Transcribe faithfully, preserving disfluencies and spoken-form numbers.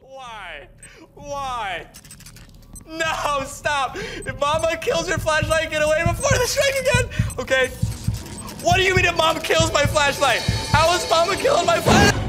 Why? Why? No, stop. If Mama kills your flashlight, get away before the strike again. Okay. What do you mean if Mom kills my flashlight? How is Mama killing my flashlight?